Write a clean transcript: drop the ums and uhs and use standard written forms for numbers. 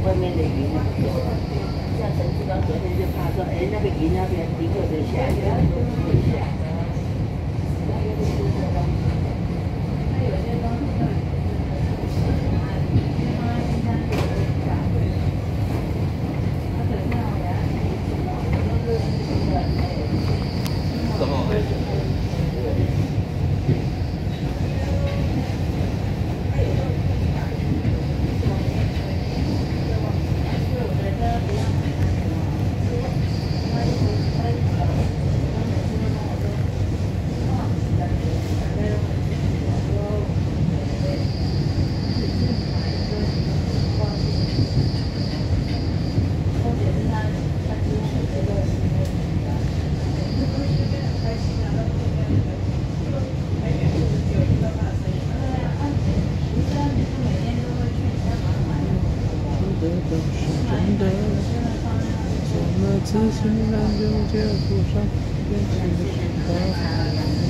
外面的云很多。像陈志刚昨天就怕说，哎，那个云那边一个就下雨，都不会下。 什么？的都是真的，做了自信，那就接不上变心的时候。